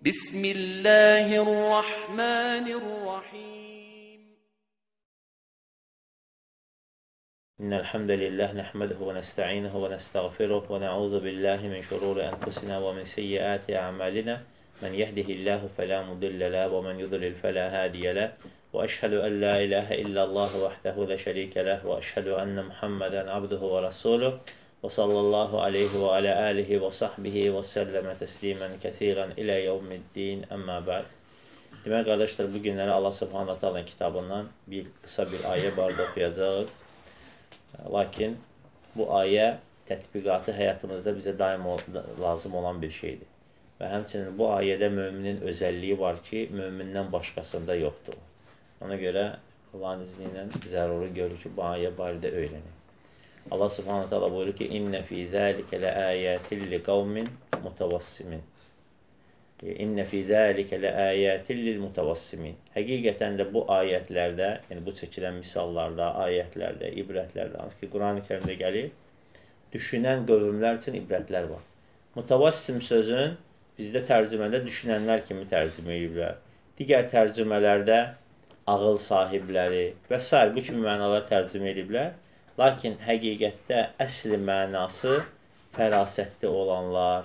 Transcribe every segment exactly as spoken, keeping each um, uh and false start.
بسم الله الرحمن الرحيم إن الحمد لله نحمده ونستعينه ونستغفره ونعوذ بالله من شرور أنفسنا ومن سيئات أعمالنا من يهده الله فلا مضل له ومن يضلل فلا هادي له وأشهد أن لا إله إلا الله وحده لا شريك له وأشهد أن محمدا عبده ورسوله وصلى الله عليه وعلى آله وصحبه وسلم تسليما كثيرا إلى يوم الدين أما بعد. Demək qardaşlar, bu günləri Allah Subhanahu Taala'nın kitabından bir qısa bir ayə barədə oxuyacağıq. Lakin bu ayə tətbiqatı həyatımızda bizə daim lazım olan bir şeydir. Və həmçinin bu ayədə müminin özəlliyi var ki, mümindən başqasında yoxdur. Ona görə Allahın izni ilə zəruri görür ki, bu ayə barədə öyrənin. Allah Subhanahu Taala buyurur ki: "İnne fi zalika laayatin liqaumin mutavassimin." İnne fi zalika laayatin lilmutavassimin. Həqiqətən də bu ayətlərdə, yəni bu çəkilən misallarda, ayətlərdə, ibrətlərdə, hansı ki Qurani-Kərimdə gəlir, düşünən qövmlər üçün ibrətlər var. Mutavassim sözün bizdə tərcümədə düşünənlər kimi tərcümə ediblər. Digər tərcümələrdə ağıl sahibləri və s. bu kimi mənalar tərcümə ediblər. Lakin həqiqətdə əsli mənası fərasətli olanlar,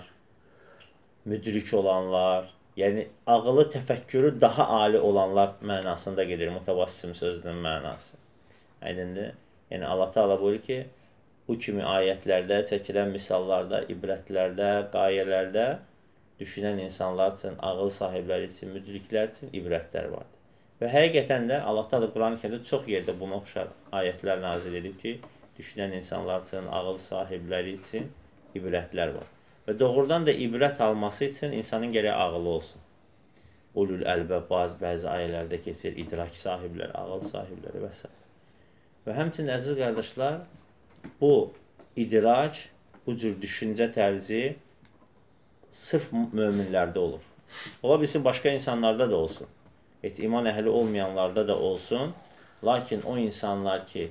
müdrik olanlar, yəni ağılı, təfəkkürü daha ali olanlar mənasında gedir mutavassim sözünün mənası. Aydındır? Yəni Allah Taala buyurur ki, bu kimi ayətlərdə, çəkilən misallarda, ibrətlərdə, qayələrdə düşünən insanlar üçün, ağıl sahibləri üçün, müdriklər üçün ibrətlər vardır. Və həqiqətən də Allah Taala Qurani-Kərimdə çox yerdə buna oxşar ayətlər nazil edib ki, düşünən insanlar üçün, ağıl sahibləri üçün ibrətlər var. Və doğrudan da ibrət alması üçün insanın gərək ağılı olsun. Ulul əlbəb bazı bəzi ayələrdə keçir, idrak sahibləri, ağıl sahibləri və s. Və həmçinin əziz qardaşlar, bu idrak, bu cür düşüncə tərzi sırf möminlərdə olur. Ola bilsin, başqa insanlarda da olsun. Heç iman əhli olmayanlarda da olsun. Lakin o insanlar ki,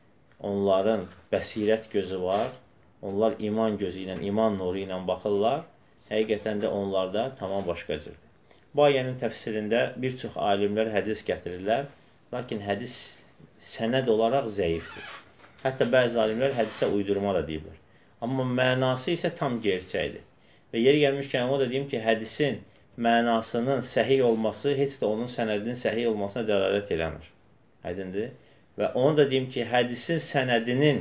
onların bəsirət gözü var, onlar iman gözü ilə, iman nuru ilə baxırlar, həqiqətən də onlarda tamam başqa cürdür. Bu ayənin təfsirində bir çox alimlər hədis gətirirlər, lakin hədis sənəd olaraq zəifdir. Hətta bəzi alimlər hədisə uydurma da deyirlər. Amma mənası isə tam gerçəkdir. Və yeri gəlmişkən o da deyim ki, hədisin mənasının səhih olması heç də onun sənədinin səhih olmasına dəlalət eləmir. Aydındır? Və onu da deyim ki, hədisin sənədinin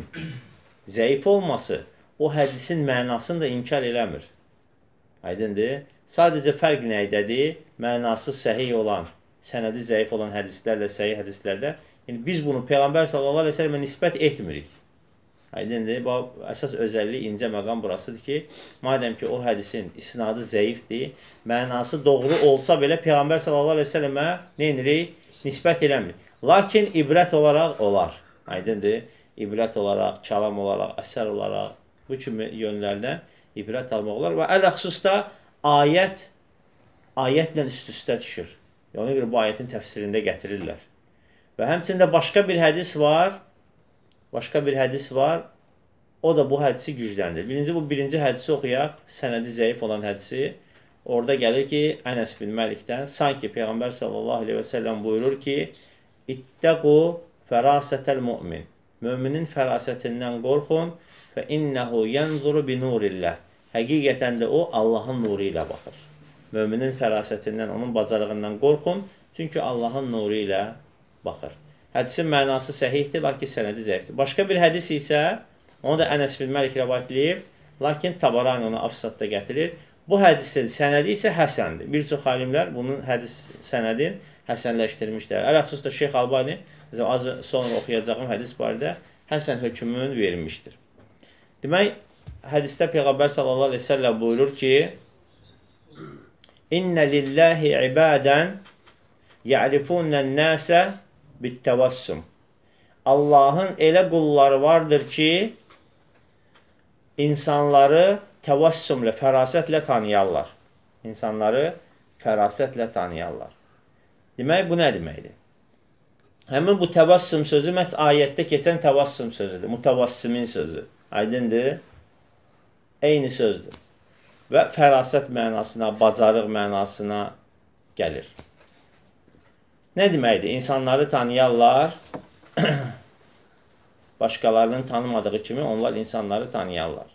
zəif olması o hədisin mənasını da inkar eləmir. Aydındır? Sadəcə fərq nədədir? Mənası səhih olan, sənədi zəif olan hədislərlə, səhih hədislərdə, yəni biz bunu Peyğəmbər sallallahu əleyhi və səlləmə nisbət etmirik. Aydındır? Bu əsas özəllik, incə məqam burasıdır ki, madəm ki o hədisin isnadı zəifdir, mənası doğru olsa belə Peyğəmbər sallallahu əleyhi və səlləmə nə edirik? Nisbət eləmir. Lakin ibrət olaraq olar. Aydındır? İbrət olaraq, kəlam olaraq, əsər olaraq, bu kimi yönlərdən ibrət almaq olar. Və ələxsusda ayət, ayətlə üst-üstə düşür. Ona görə bu ayətin təfsirində gətirirlər. Və həmçində başqa bir hədis var, başqa bir hədis var, o da bu hədisi gücləndir. Birinci, bu birinci hədisi oxuyaq, sənədi zəif olan hədisi. Orada gəlir ki, Ənəs bin Məlikdən, sanki Peyğəmbər sallallahu aleyhi və səlləm buyurur ki, İttəqu fərasətəl mümin. Müminin fərasətindən qorxun və innəhu yənzuru bi nurillah. Həqiqətən də o, Allahın nuru ilə baxır. Müminin fərasətindən, onun bacarığından qorxun, çünki Allahın nuru ilə baxır. Hədisin mənası səhihdir, lakin sənədi zəifdir. Başqa bir hədis isə, onu da Ənəs bin Məlik rəvayət edib, lakin Tabarani onu Afsatda gətirir. Bu hədisin sənədi isə həsəndir. Bir çox alimlər bunun hədis sənədin həsənləşdirmişlər. Ələxsusda Şeyx Albani, az sonra oxuyacağım hədis barədə həsən hökmünü vermişdir. Demək, hədisdə Peyğəmbər sallallahu aleyhi və səlləm buyurur ki, İnnə lillahi ibadən ya'rifunən nəsə bittəvassum. Allahın elə qulları vardır ki, insanları təvassumla, fərasətlə tanıyarlar. İnsanları fərasətlə tanıyarlar. Demək, bu nə deməkdir? Həmin bu təvassum sözü məhz ayətdə keçən təvassum sözüdür. Mutavassimin sözü. Aydındır? Eyni sözdür. və fərasət mənasına, bacarıq mənasına gəlir. Nə deməkdir? İnsanları tanıyarlar, başqalarının tanımadığı kimi onlar insanları tanıyarlar.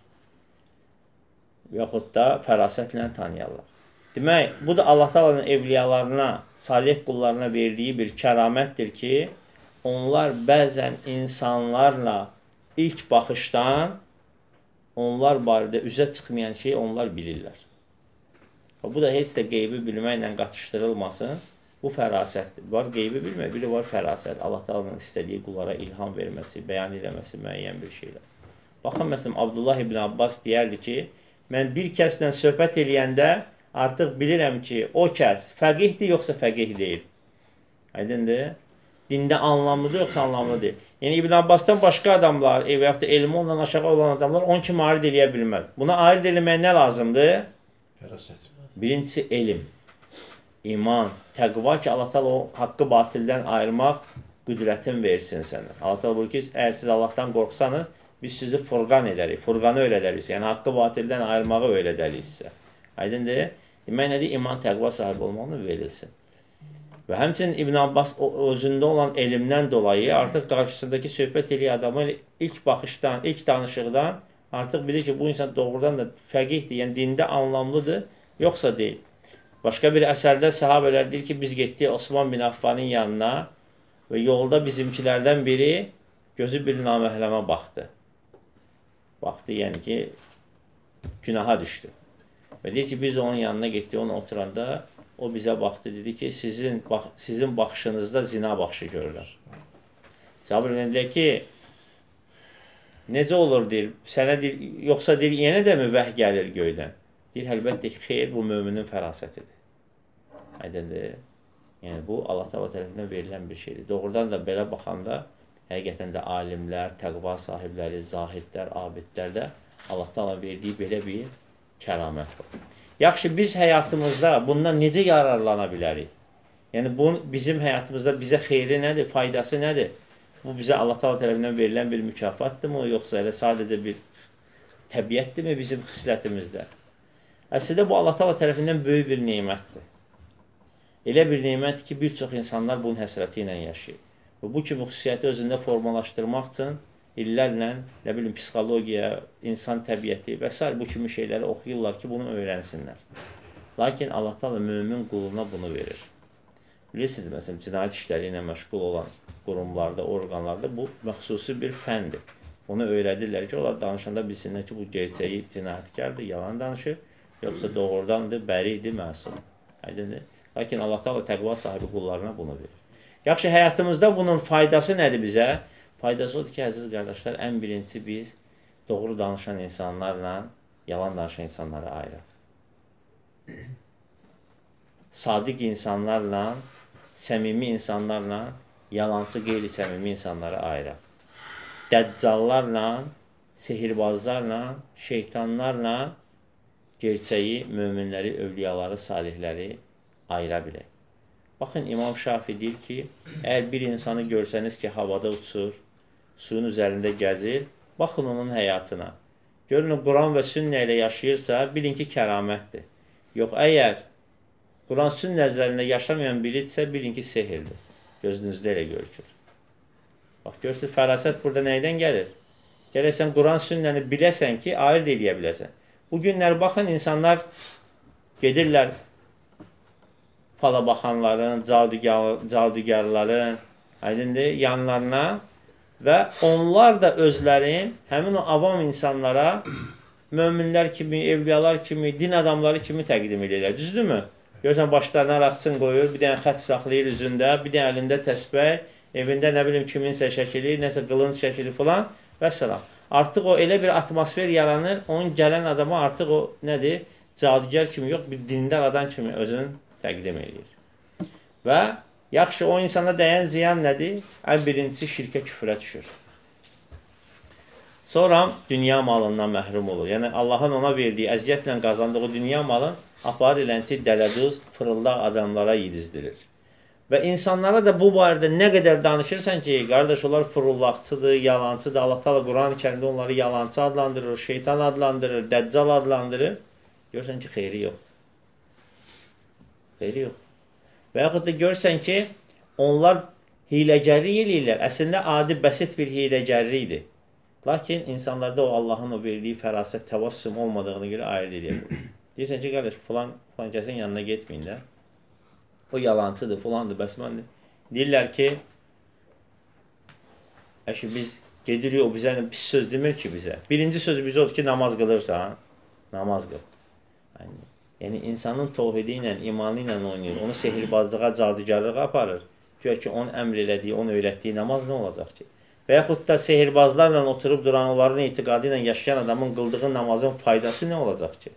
Yaxud da fərasətlə tanıyarlar. Demək, bu da Allah Taala'nın evliyalarına, salih qullarına verdiyi bir kəramətdir ki, onlar bəzən insanlarla ilk baxışdan onlar barədə üzə çıxmayan şeyi onlar bilirlər. Bu da heç də qeybi bilməklə qatışdırılmasın. Bu fərasətdir. Var qeybi bilmək, biri var fərasət. Allah Taala'nın istədiyi qullara ilham verməsi, bəyan eləməsi müəyyən bir şeylər. Baxın, məsələn, Abdullah ibn Abbas deyərdi ki, mən bir kəslə söhbət eləyəndə artıq bilirəm ki, o kəs fəqihdir, yoxsa fəqih deyil. Aydındır? Dində anlamlıdır, yoxsa anlamlı deyil. Yəni, İbn Abbasdan başqa adamlar, ev yaxud da elmi ondan aşağı olan adamlar onun kimi ayrı eləyə bilməz. Buna ayrı eləmək nə lazımdır? Fərasət. Birincisi, elm, iman, təqva ki, Allah Taala o haqqı batildən ayırmaq qüdrətin versin sənə. Allah Taala buyurur ki, əgər siz Allahdan qorxsanız, biz sizi furqan edərik, furqanı öyrədərik. Yəni, haqqı batildən ayırmağı öyrədərik sizə. Aydındır? Demək nədir? İman, təqva sahibi olmaqla verilsin. Və həmçinin İbn Abbas özündə olan elmdən dolayı artıq qarşısındakı söhbət eləyən adamı ilk baxışdan, ilk danışıqdan artıq bilir ki, bu insan doğrudan da fəqihdir, yəni dində anlamlıdır, yoxsa deyil. Başqa bir əsərdə səhabələr deyir ki, biz getdik Osman bin Affanın yanına və yolda bizimkilərdən biri gözü bir naməhləmə baxdı. Baxdı, yəni ki, günaha düşdü. Və deyir ki, biz onun yanına getdik, onu oturanda o bizə baxdı, dedi ki, sizin, bax, sizin baxışınızda zina baxışı görürlər. Səhabələr deyir ki, necə olur, deyir, sənə deyir, yoxsa deyir, yenə də mi vəh gəlir göydən? Deyir, əlbəttə ki, xeyr, bu möminin fərasətidir. Aydındır. Yəni, bu, Allah Taala tərəfindən verilən bir şeydir. Doğrudan da belə baxanda, həqiqətən də alimlər, təqva sahibləri, zahidlər, abidlər də Allah Taala verdiyi belə bir kəramət var. Yaxşı, biz həyatımızda bundan necə yararlana bilərik? Yəni, bu bizim həyatımızda bizə xeyri nədir, faydası nədir? Bu bizə Allah Taala tərəfindən verilən bir mükafatdırmı, yoxsa elə sadəcə bir təbiətdirmi bizim xislətimizdə? Əslində, bu Allah Taala tərəfindən böyük bir nemətdir. Elə bir nemətdir ki, bir çox insanlar bunun həsrəti ilə yaşayır. Və bu kimi xüsusiyyəti özündə formalaşdırmaq üçün illərlə, nə bilim, psixologiya, insan təbiəti və s. bu kimi şeyləri oxuyurlar ki, bunu öyrənsinlər. Lakin Allah Taala mömin quluna bunu verir. Bilirsiniz, məsələn, cinayət işləri ilə məşğul olan qurumlarda, orqanlarda bu məxsusi bir fəndir. Onu öyrədirlər ki, onlar danışanda bilsinlər ki, bu gerçəyi cinayətkardır, yalan danışır, yoxsa doğrudandır, bəridir, məsum. Aydındır? Lakin Allah Taala təqva sahibi qullarına bunu verir. Yaxşı, həyatımızda bunun faydası nədir bizə? Faydası odur ki, əziz qardaşlar, ən birincisi biz doğru danışan insanlarla yalan danışan insanları ayıraq. Sadiq insanlarla, səmimi insanlarla, yalancı, qeyri-səmimi insanları ayıraq. Dəccallarla, sehirbazlarla, şeytanlarla gerçəyi, möminləri, övliyaları, salihləri ayıra bilək. Baxın, İmam Şafi deyir ki, əgər bir insanı görsəniz ki, havada uçur, suyun üzərində gəzir, baxın onun həyatına. Görün, Quran və sünnə ilə yaşayırsa, bilin ki, kəramətdir. Yox, əgər Quran sünnə üzərində yaşamayan biridirsə, bilin ki, sehirdir. Gözünüzdə elə görükür. Bax, görürsünüz, fərasət burada nəydən gəlir? Gələksən, Quran sünnəni biləsən ki, ayırt eləyə biləsən. Bu günlər, baxın, insanlar gedirlər falabaxanların, cadugarların, aydındır, yanlarına və onlar da özlərin həmin o avam insanlara möminlər kimi, evliyalar kimi, din adamları kimi təqdim edirlər. Düzdürmü? Görürsən, başlarına raqçın qoyur, bir dənə xət saxlayır üzündə, bir dənə əlində təsbih, evində nə bilim kiminsə şəkili, nəsə qılınc şəkili falan və s. Artıq o elə bir atmosfer yaranır, onun gələn adama artıq o nədir? Cadugar kimi yox, bir dindar adam kimi özünü təqdim edir. Və yaxşı, o insana dəyən ziyan nədir? Ən birincisi şirkə, küfrə düşür. Sonra dünya malından məhrum olur. Yəni, Allahın ona verdiyi, əziyyətlə qazandığı dünya malın apar ilənti, dələduz, fırıldaq adamlara yedizdirir. Və insanlara da bu barədə nə qədər danışırsan ki, qardaş, onlar fırıldaqçıdır, yalancıdır. Allah Taala Quran-ı Kərimdə onları yalancı adlandırır, şeytan adlandırır, dəccal adlandırır. Görürsən ki, xeyri yoxdur. Xeyri yoxdur. Və yaxud da görürsən ki, onlar hiləgərlik eləyirlər. Əslində, adi, bəsit bir hiləgərlikdir. Lakin insanlarda o Allahın o verdiyi fərasət, təvassüm olmadığını görə ayrı edir. Deyirsən ki, qardaş, filan, filan kəsin yanına getməyin də. O yalancıdır, filandır, bəsmandır. Deyirlər ki, əşi, biz gedirik, o bizə pis söz demir ki bizə. Birinci sözü bizə odur ki, namaz qılırsan, namaz qıl. Yəni, yəni insanın tovhidi ilə, imanı ilə oynayır, onu sehirbazlığa, cadugarlığa aparır. Güya ki, onun əmr elədiyi, onun öyrətdiyi namaz nə olacaq ki? Və yaxud da sehirbazlarla oturub duran, onların etiqadı ilə yaşayan adamın qıldığı namazın faydası nə olacaq ki?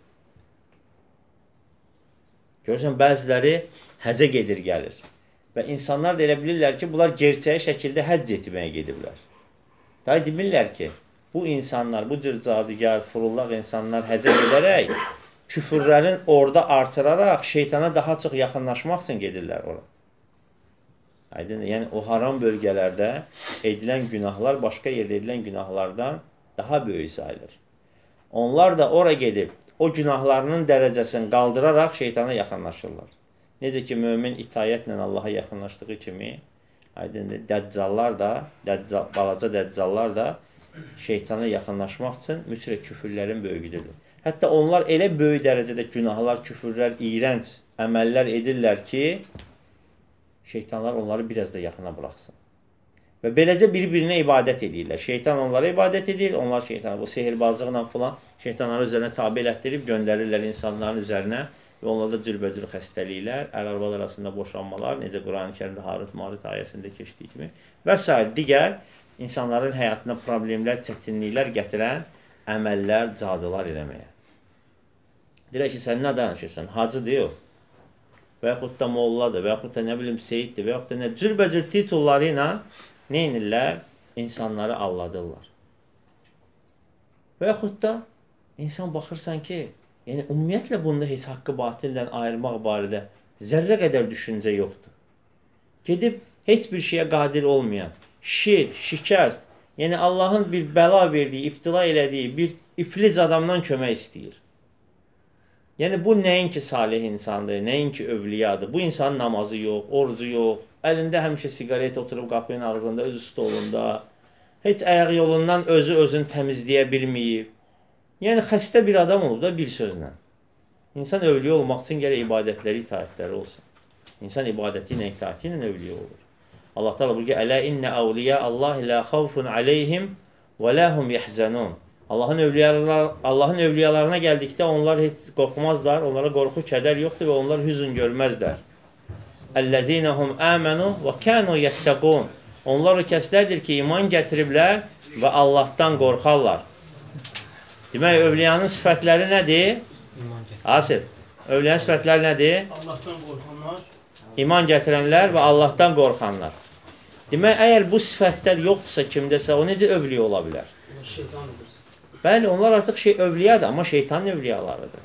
Görürsən, bəziləri həzə gedir, gəlir. Və insanlar da elə bilirlər ki, bunlar gerçəyi şəkildə həcc etməyə gediblər. Daha demirlər ki, bu insanlar, bu cür cadugar, furullaq insanlar həzə gedərək, küfürlərin orada artıraraq, şeytana daha çox yaxınlaşmaq üçün gedirlər ora. Aydın, yəni o haram bölgələrdə edilən günahlar başqa yerdə edilən günahlardan daha böyük sayılır. Onlar da ora gedib o günahlarının dərəcəsini qaldıraraq şeytana yaxınlaşırlar. Necə ki, mömin itayətlə Allaha yaxınlaşdığı kimi, aydın, dəccallar da, dəccal, balaca dəccallar da şeytana yaxınlaşmaq üçün mütləq küfürlərin böyüdürlər. Hətta onlar elə böyük dərəcədə günahlar, küfürlər, iyrənc əməllər edirlər ki, şeytanlar onları biraz da yaxına buraxsın. Və beləcə bir-birinə ibadət edirlər. Şeytan onlara ibadət edir, onlar şeytanı, bu sehirbazlıqla falan şeytanları üzərinə tabi elətdirib göndərirlər insanların üzərinə və onlarda cürbəcür xəstəliklər, ər-arvad arasında boşanmalar, necə Quran-ı Kərimdə Harut-Marut ayəsində keçdiyi kimi və s. digər insanların həyatına problemlər, çətinliklər gətirən əməllər, cadılar eləməyə. Deyirək ki, sən nə danışırsan? Hacıdır yox. Və yaxud da molladır, və yaxud da nə bilim seyiddir, və yaxud da nə cürbəcür titulları ilə nə inirlər? İnsanları alladırlar. Və yaxud da insan baxırsan ki, yəni ümumiyyətlə bunda heç haqqı batildən ayırmaq barədə zərrə qədər düşüncə yoxdur. Gedib heç bir şeyə qadir olmayan, şirk, şikəst, yəni Allahın bir bəla verdiyi, iftila elədiyi bir iflic adamdan kömək istəyir. Yəni, bu nəinki salih insandır, nəinki övliyadır. Bu insanın namazı yox, orucu yox, əlində həmişə siqaret oturub qapının ağzında, öz stolunda, heç ayaq yolundan özü özünü təmizləyə bilməyib. Yəni, xəstə bir adam olub da bir sözlə. İnsan övliya olmaq üçün gərək ibadətləri, itaətləri olsun. İnsan ibadəti ilə, itaəti ilə övliya olur. Allah təala buyurur ki, "Ələ innə əvliya Allah la xawfun aleyhim və la hum yahzanun." Allahın övliyalar, Allahın övliyalarına gəldikdə onlar heç qorxmazlar, onlara qorxu, kədər yoxdur və onlar hüzün görməzlər. Əllezînəhum əmənu və kənu yettəqun. Onlar o kəslərdir ki, iman gətiriblər və Allahdan qorxarlar. Demək, övliyanın sifətləri nədir? Asif, övliyanın sifətləri nədir? Allahdan qorxanlar. İman gətirənlər və Allahdan qorxanlar. Demək, əgər bu sifətlər yoxdursa kimdəsə, o necə övliya ola bilər? Şeytan olur. Bəli, onlar artıq şey övliyadır, amma şeytanın övliyalarıdır.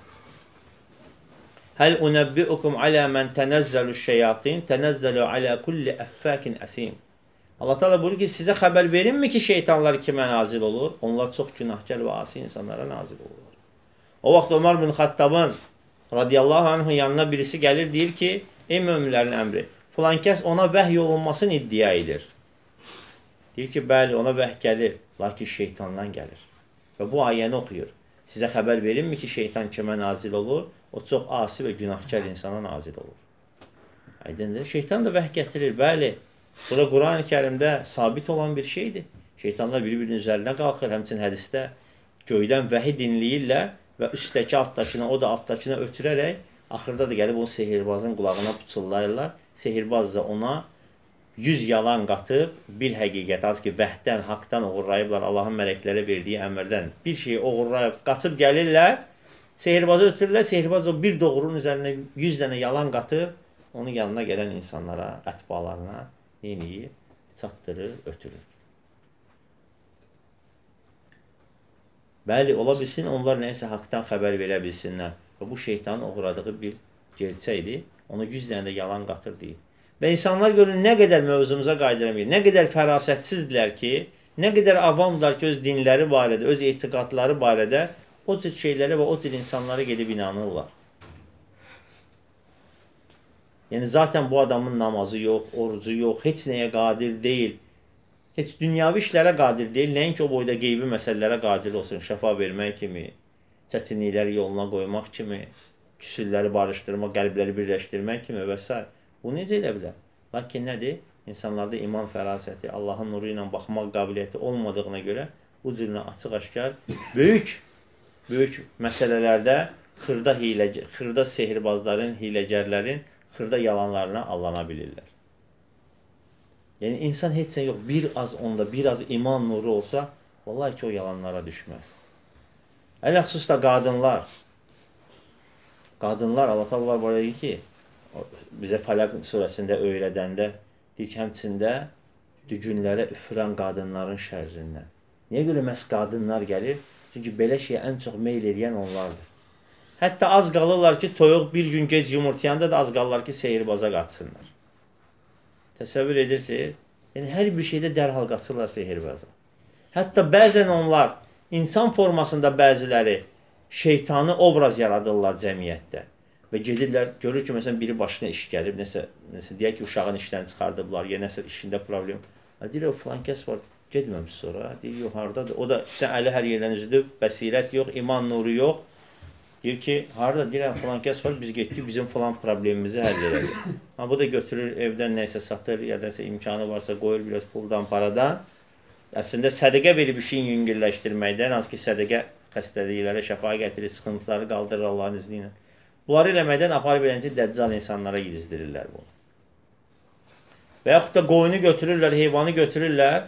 Həl unəbbiukum alə mən tənəzzəlü şeyatin, tənəzzəlü alə kulli əffəkin əthim. Allah təala buyurur ki, sizə xəbər verinmi ki, şeytanlar kimə nazil olur? Onlar çox günahkar və asi insanlara nazil olurlar. O vaxt Ömər bin Xattabın radiyallahu anhın yanına birisi gəlir, deyir ki, ey möminlərin əmri, filan kəs ona vəhy olunmasını iddia edir. Deyir ki, bəli, ona vəhy gəlir, lakin şeytandan gəlir. Və bu ayəni oxuyur. Sizə xəbər verinmi ki, şeytan kimə nazil olur? O çox asi və günahkar insana nazil olur. Aydındır. Şeytan da vəhy gətirir. Bəli, bura Quran-ı Kərimdə sabit olan bir şeydir. Şeytanlar bir-birinin üzərinə qalxır. Həmçinin hədisdə göydən vəhi dinləyirlər və üstdəki altdakına, o da altdakına ötürərək axırda da gəlib onu sehirbazın qulağına puçullayırlar. Sehirbaz da ona yüz yalan qatıb, bir həqiqət, az ki, vəhdən, haqdan uğurlayıblar, Allahın mələklərə verdiyi əmrdən bir şeyi uğurlayıb, qaçıb gəlirlər, sehirbazı ötürürlər, sehirbaz o bir doğrunun üzərinə yüz dənə yalan qatıb, onun yanına gələn insanlara, ətbalarına neyini çatdırır, ötürür. Bəli, ola bilsin, onlar nəyəsə haqdan xəbər verə bilsinlər və bu şeytanın uğradığı bir gerçəkdir, ona yüz dənə də yalan qatır deyil. Və insanlar görün, nə qədər mövzumuza qaydıramayır, nə qədər fərasətsizdirlər ki, nə qədər avamdırlar ki, öz dinləri barədə, öz etiqadları barədə o cür şeylərə və o cür insanlara gedib inanırlar. Yəni, zaten bu adamın namazı yox, orucu yox, heç nəyə qadir deyil. Heç dünyavi işlərə qadir deyil, nəinki o boyda qeybi məsələlərə qadir olsun, şəfa vermək kimi, çətinlikləri yoluna qoymaq kimi, küsürləri barışdırmaq, qəlbləri birləşdirmək kimi və s. Bu necə elə bilər? Lakin nədir? İnsanlarda iman fərasəti, Allahın nuru ilə baxmaq qabiliyyəti olmadığına görə bu cürünə açıq-aşkar böyük, böyük məsələlərdə xırda, hiləc xırda sehirbazların, hiləgərlərin xırda yalanlarına allana bilirlər. Yəni, insan heç sən yox, bir az onda, bir az iman nuru olsa, vallahi ki, o yalanlara düşməz. Ələxsus da qadınlar, qadınlar, Allah Allah var deyir ki, bizə Fələq surəsində öyrədəndə, deyir ki, həmçində dügünlərə üfürən qadınların şərrindən. Niyə görə məhz qadınlar gəlir? Çünki belə şeyə ən çox meyl eləyən onlardır. Hətta az qalırlar ki, toyuq bir gün gec yumurtayanda da az qalırlar ki, seyirbaza qaçsınlar. Təsəvvür edirsiniz? Yəni, hər bir şeydə dərhal qaçırlar seyirbaza. Hətta bəzən onlar insan formasında bəziləri şeytanı obraz yaradırlar cəmiyyətdə. Və gedirlər, görür ki, məsələn, biri başına iş gəlib, nəsə, nəsə deyək ki, uşağın işdən çıxardıblar, ya nəsə işində problem. Deyir, o filan kəs var, gedməmiş sonra. Deyir, yox, haradadır? O da, sən əli hər yerdən üzüdüb, bəsirət yox, iman nuru yox. Deyir ki, harada deyirəm, filan kəs var, biz getdik, bizim filan problemimizi həll edək. Ha, bu da götürür, evdən nəysə satır, ya nəsə imkanı varsa qoyur biraz puldan, paradan. Əslində, sədəqə verib işin yüngülləşdirməkdən, hansı ki, sədəqə xəstəliklərə şəfa gətirir, sıxıntıları qaldırır Allahın izni ilə. Bunları eləməkdən aparıb eləncə dəccal insanlara gizdirirlər bunu. Və yaxud da qoyunu götürürlər, heyvanı götürürlər,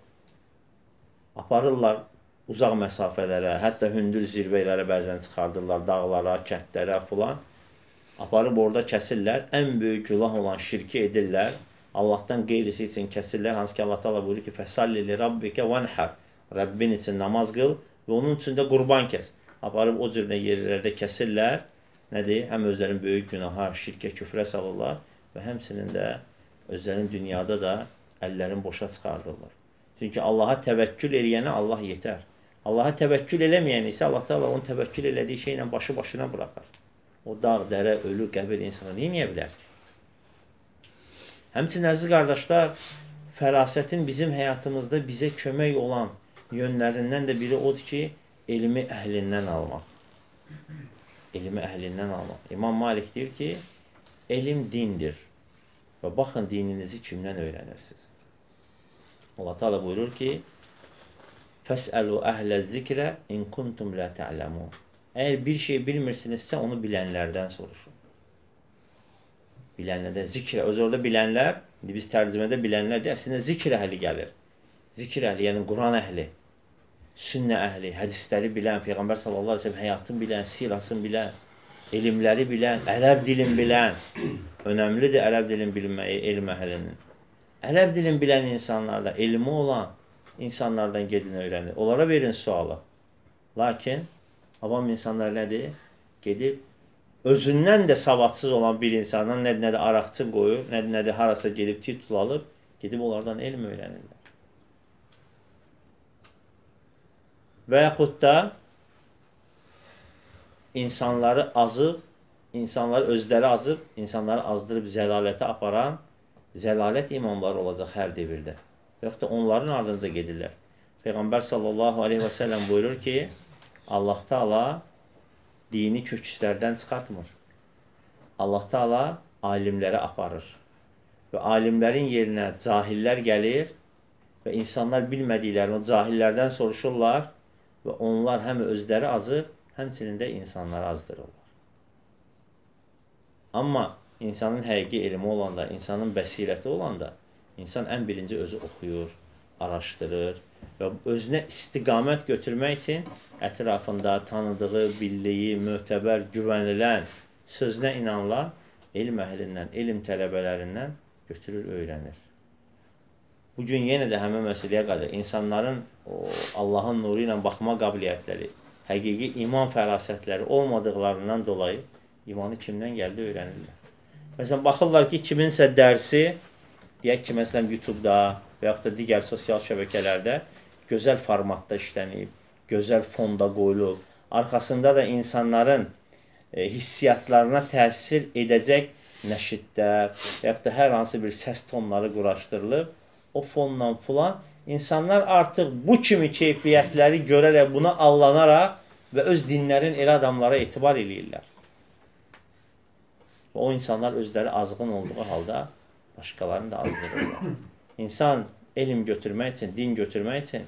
aparırlar uzaq məsafələrə, hətta hündür zirvələrə bəzən çıxardırlar, dağlara, kəndlərə filan. Aparıb orada kəsirlər, ən böyük günah olan şirki edirlər, Allahdan qeyrisi üçün kəsirlər, hansı ki Allah Teala buyurur ki, fəsalli li rabbikə vənhər, Rəbbin üçün namaz qıl və onun üçün də qurban kəs. Aparıb o cürdə yerlərdə kəsirlər, nədir? Həm özlərin böyük günaha, şirkə, küfrə salırlar və həmçinin də özlərin dünyada da əllərin boşa çıxardırlar. Çünki Allaha təvəkkül eləyənə Allah yetər. Allaha təvəkkül eləməyən isə Allah Teala onun təvəkkül elədiyi şeylə başı başına buraxar. O dağ, dərə, ölü, qəbir insana neyniyə bilər ki? Həmçinin əziz qardaşlar, fərasətin bizim həyatımızda bizə kömək olan yönlərindən də biri odur ki, elmi əhlindən almaq. Elmi əhlindən almaq. İmam Malik deyir ki, elm dindir. Və baxın, dininizi kimdən öyrənirsiniz? Allah Teala buyurur ki, Fəsəlu əhlə zikrə in kuntum la ta'lamun. Əgər bir şey bilmirsinizsə, onu bilənlərdən soruşun. Bilənlərdən, zikrə, öz orada bilənlər, biz tərcümədə bilənlər deyil, əslində zikr əhli gəlir. Zikr əhli, yəni Quran əhli, sünnə əhli, hədisləri bilən, Peyğəmbər sallallahu aleyhi ve sellem həyatını bilən, sirasını bilən, elmləri bilən, ərəb dilin bilən, önəmlidir ərəb dilin bilməyi, elm əhlinin. Ərəb dilin bilən insanlarla, elmi olan insanlardan gedin öyrənir. Onlara verin sualı. Lakin, avam insanlar nədir? Gedib, özündən də savadsız olan bir insandan nədir, nədir araqçı qoyur, nədir, nədir harasa gedib titul alıb, gedib onlardan elm öyrənirlər. Və yaxud da insanları azıb, insanları özləri azıb, insanları azdırıb zəlalətə aparan zəlalət imamları olacaq hər devirdə. Və yaxud da onların ardınca gedirlər. Peyğəmbər sallallahu aleyhi və səlləm buyurur ki, Allah Teala dini köküslərdən çıxartmır. Allah Teala alimləri aparır. Və alimlərin yerinə cahillər gəlir və insanlar bilmədiklərini o cahillərdən soruşurlar və onlar həm özləri azır, həmçinin də insanları azdırırlar. Amma insanın həqiqi elmi olanda, insanın bəsirəti olanda, insan ən birinci özü oxuyur, araşdırır və özünə istiqamət götürmək üçün ətrafında tanıdığı, bildiyi, mötəbər, güvənilən, sözünə inanılan elm əhlindən, elm tələbələrindən götürür, öyrənir. Bugün yenə də həmən məsələyə qədər insanların o, Allahın nuru ilə baxma qabiliyyətləri, həqiqi iman fərasətləri olmadıqlarından dolayı imanı kimdən gəldi öyrənirlər. Məsələn, baxırlar ki, kiminsə dərsi, deyək ki, məsələn, YouTube-da və yaxud da digər sosial şəbəkələrdə gözəl formatda işlənib, gözəl fonda qoyulub, arxasında da insanların e, hissiyatlarına təsir edəcək nəşidlər və yaxud da hər hansı bir səs tonları quraşdırılıb, o fonla filan insanlar artıq bu kimi keyfiyyətləri görərək, buna allanaraq və öz dinlərin elə adamlara etibar edirlər. O insanlar özləri azğın olduğu halda başqalarını da azdırırlar. İnsan elm götürmək üçün, din götürmək üçün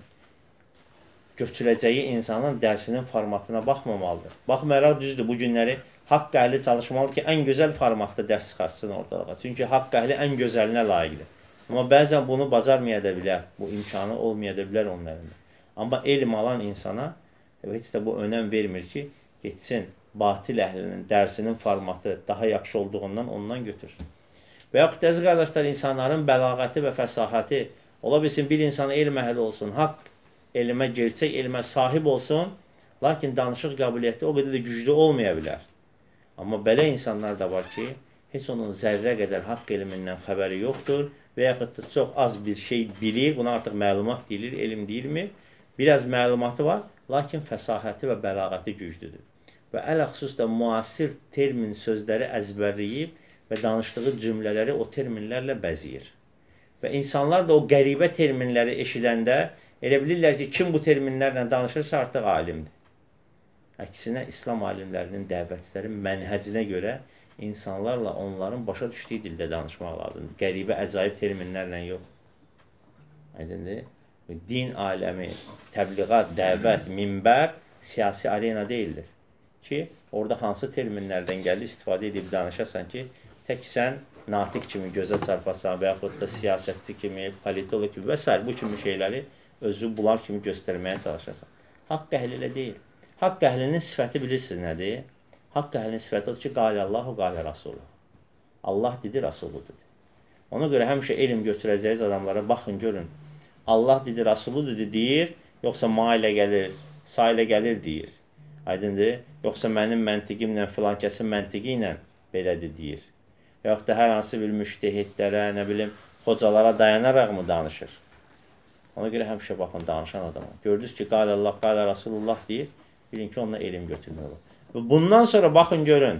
götürəcəyi insanın dərsinin formatına baxmamalıdır. Baxmayaraq düzdür, bu günləri haqq əhli çalışmalıdır ki, ən gözəl formatda dərs çıxartsın ortalığa. Çünki haqq əhli ən gözəlinə layiqdir. Amma bəzən bunu bacarmaya da bilər, bu imkanı olmaya da bilər onun əlində. Amma elm alan insana heç də bu önəm vermir ki, geçsin batil əhlinin dərsinin formatı daha yaxşı olduğundan ondan götürsün. Və yaxud əziz qardaşlar, insanların bəlağəti və fəsahəti, ola bilsin bir insan elm əhli olsun, haqq elmə, gerçək elmə sahib olsun, lakin danışıq qabiliyyəti o qədər də güclü olmaya bilər. Amma belə insanlar da var ki, heç onun zərrə qədər haqq elmindən xəbəri yoxdur və yaxud da çox az bir şey bilir, buna artıq məlumat deyilir, elm deyilmi? Biraz məlumatı var, lakin fəsahəti və bəlağəti güclüdür. Və ələxüsus da müasir termin sözləri əzbərləyib və danışdığı cümlələri o terminlərlə bəziyir. Və insanlar da o qəribə terminləri eşidəndə elə bilirlər ki, kim bu terminlərlə danışırsa artıq alimdir. Əksinə, İslam alimlərinin, dəvətçilərin mənhəcinə görə insanlarla onların başa düşdüyü dildə danışmaq lazımdır. Qəribə, əcaib terminlərlə yox. Aydındır? Din aləmi, təbliğat, dəvət, minbər siyasi arena deyildir. Ki, orada hansı terminlərdən gəldi, istifadə edib danışasan ki, tək sən natiq kimi gözə çarpasan və yaxud da siyasətçi kimi, politolog kimi və s. bu kimi şeyləri özü bunlar kimi göstərməyə çalışasan. Haqq əhli ilə deyil. Haqq əhlinin sifəti bilirsiniz nədir? Haqq əhlinin sifəti odur ki, qalə Allahu, qalə Rasulü. Allah dedi, Rasulü dedi. Ona görə həmişə elm götürəcəyiz adamlara baxın, görün. Allah dedi, Rasulü dedi deyir, yoxsa ma ilə gəlir, sa ilə gəlir deyir. Aydındır? Yoxsa mənim məntiqimlə, filan kəsin məntiqi ilə belədir deyir. Və yaxud da hər hansı bir müştehidlərə, nə bilim, hocalara dayanaraq mı danışır? Ona görə həmişə baxın, danışan adama. Gördünüz ki, qalə Allah, qalə Rasulullah deyir, bilin ki, onunla elm götürmək olur. Və bundan sonra baxın, görün,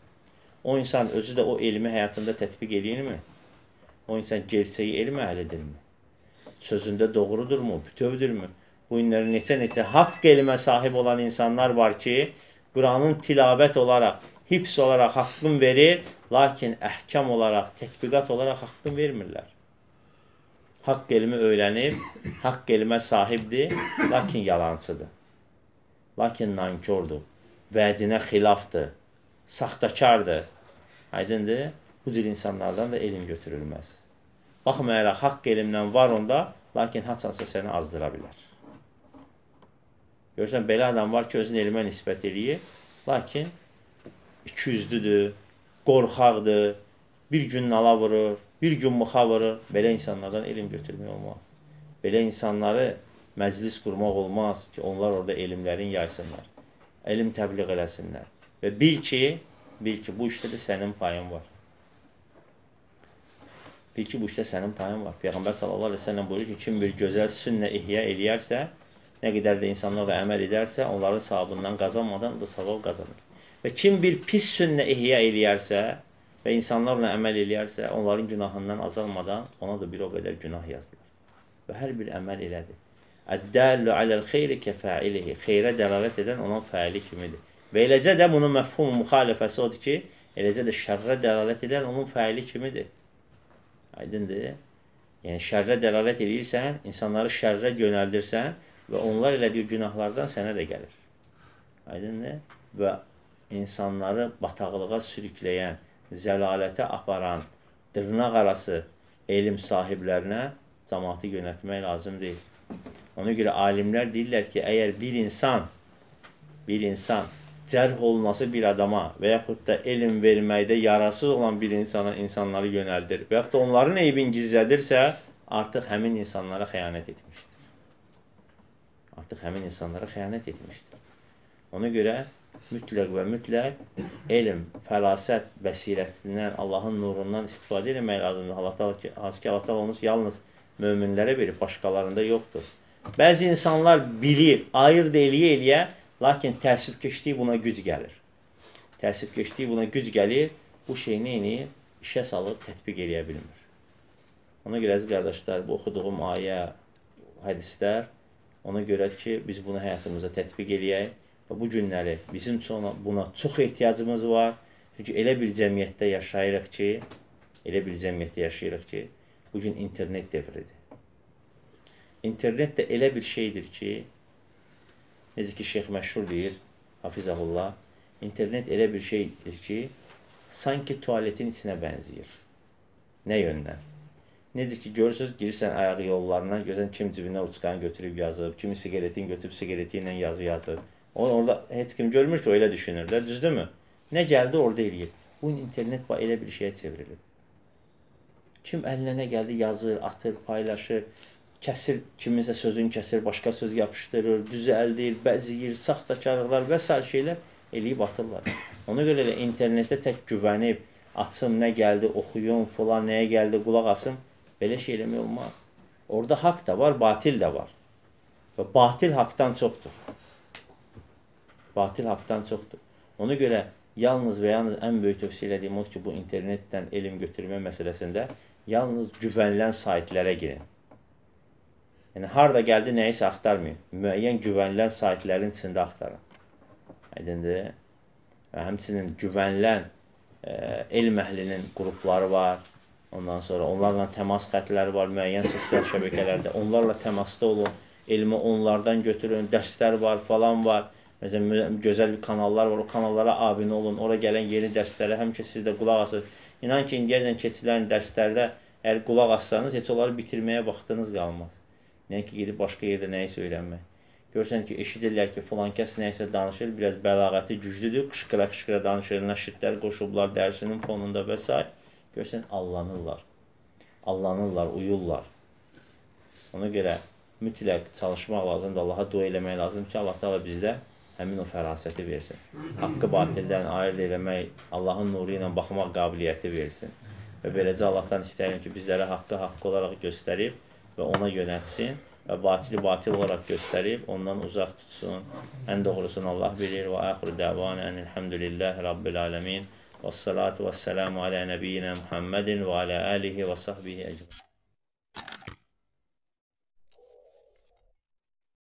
o insan özü də o elmi həyatında tətbiq edirmi? O insan gerçəyi elm əhlidirmi? Sözündə doğrudurmu, bütövdürmü? Bu günləri neçə-neçə haqq elmə sahib olan insanlar var ki, Quranın tilavət olaraq, hifz olaraq haqqın verir, lakin əhkam olaraq, tətbiqat olaraq haqqın vermirlər. Haqq elmi öyrənib, haqq elmə sahibdir, lakin yalancıdır. Lakin nankordur, vədinə xilafdır, saxtakardır. Aydındır, bu cür insanlardan da elm götürülməz. Baxmayaraq, haqq elmdən var onda, lakin haçansa səni azdıra bilər. Görürsən, belə adam var ki, özünü elmə nisbət eləyir, lakin ikiyüzlüdür, qorxaqdır, bir gün nala vurur, bir gün muxa vurur. Belə insanlardan elm götürmək olmaz. Belə insanları məclis qurmaq olmaz ki, onlar orada elmlərin yaysınlar. Elm təbliğ eləsinlər. Və bil ki, bil ki, bu işdə də sənin payın var. Bil ki, bu işdə sənin payın var. Peyğəmbər sallallahu aleyhi ve sellem buyurur ki, kim bir gözəl sünnə ihya eləyərsə, nə qədər də insanlarla əməl edərsə, onların savabından qazanmadan da savab qazanır. Və kim bir pis sünnə ihya eləyərsə və insanlarla əməl eləyərsə, onların günahından azalmadan ona da bir o qədər günah yazılır. Və hər bir əməl elədir. Əddəllu aləl xeyri kəfəilihi. Xeyrə dəlalət edən onun fəili kimidir. Və eləcə də bunun məfhum müxalifəsi odur ki, eləcə də şərrə dəlalət edən onun fəili kimidir. Aydındır. Yəni, şərrə dəlalət edirsən, insanları şərrə yönəldirsən və onlar elədiyi günahlardan sənə də gəlir. Aydındır. Və insanları bataqlığa sürükləyən, zəlalətə aparan, dırnaq arası elm sahiblərinə cəmaatı yönətmək lazım deyil. Ona görə alimlər deyirlər ki, əgər bir insan, bir insan cərh olunması bir adama və yaxud da elm verməkdə yararsız olan bir insana insanları yönəldir və yaxud da onların eybini gizlədirsə, artıq həmin insanlara xəyanət etmişdir. Artıq həmin insanlara xəyanət etmişdir. Ona görə mütləq və mütləq elm, fərasət, bəsirətindən, Allahın nurundan istifadə etmək lazımdır. Allah Teala olmuş yalnız möminlərə verib, başqalarında yoxdur. Bəzi insanlar bilir, ayırt eləyə-eləyə Lakin təəssübkeşlik buna güc gəlir. Təəssübkeşlik buna güc gəlir, bu şey neyini işə salıb tətbiq eləyə bilmir. Ona görə əziz qardaşlar, bu oxuduğum ayə, hədislər ona görədir ki, biz bunu həyatımıza tətbiq eləyək və bu günləri bizim üçün buna çox ehtiyacımız var. Çünki elə bir cəmiyyətdə yaşayırıq ki, elə bir cəmiyyətdə yaşayırıq ki, bugün internet devridir. İnternet də elə bir şeydir ki, necə ki, Şeyx məşhur deyir, hafizəhullah, internet elə bir şeydir ki, sanki tualetin içinə bənziyir. Nə yöndən? Necə ki, görürsünüz, girirsən ayaq yollarına, görürsən kim cibinə uçqanı götürüb yazıb, kimi sigaretin götürüb sigareti ilə yazı yazır. Orada heç kim görmür ki, o elə düşünürlər, düzdürmü? Nə gəldi, orada eləyir. Bu internet elə bir şeyə çevrilir. Kim əlinə nə gəldi, yazır, atır, paylaşır, kəsir, kiminsə sözünü kəsir, başqa söz yapışdırır, düzəldir, bəziyir, saxtakarlıqlar və s. şeylər eləyib atırlar. Ona görə də internetə tək güvənib, açım, nə gəldi, oxuyum, falan, nəyə gəldi, qulaq asım, belə şey eləmək olmaz. Orada haqq da var, batil də var. Və batil haqdan çoxdur. Batil haqdan çoxdur. Ona görə yalnız və yalnız ən böyük tövsiyə elədiyim odur ki, bu internetdən elm götürmə məsələsində yalnız güvənilən saytlərə girin. Yəni, harada gəldi, nəyisə axtarmayın. Müəyyən güvənilən saytlərin içində axtarın. Aydındır. Və həmçinin güvənilən e, elm əhlinin qrupları var. Ondan sonra onlarla təmas xətləri var müəyyən sosial şəbəkələrdə. Onlarla təmasda olun. Elmi onlardan götürün. Dərslər var, falan var. Məsələn, gözəl bir kanallar var. O kanallara abunə olun. Ora gələn yeni dərslərə həmişə siz də qulaq asın. İnan ki, indiyəcən keçilən dərslərdə əgər qulaq assanız, heç onları bitirməyə vaxtınız qalmaz. Nəyə ki, gedib başqa yerdə nəyisə öyrənmək. Görürsən ki, eşidirlər ki, filan kəs nəyisə danışır, biraz bəlağəti güclüdür, qışqıra-qışqıra danışır, nəşidlər qoşublar dərsinin fonunda və s. Görürsən, allanırlar, allanırlar, uyurlar. Ona görə mütləq çalışmaq lazımdır, Allaha dua eləmək lazımdır ki, Allah Teala bizdə həmin o fərasəti versin. Haqqı batildən ayırt eləmək, Allahın nuru ilə baxmaq qabiliyyəti versin. Və beləcə Allahdan istəyirəm ki, bizlərə haqqı haqqı olaraq göstərib və ona yönətsin və batili batil olaraq göstərib, ondan uzaq tutsun. Ən doğrusunu Allah bilir. Və əxir dəvanə ənilhəmdülilləhi Rabbil aləmin və salatu və səlamu alə nəbiyyinə Muhammedin və alə əlihi və sahbihi əcmaîn.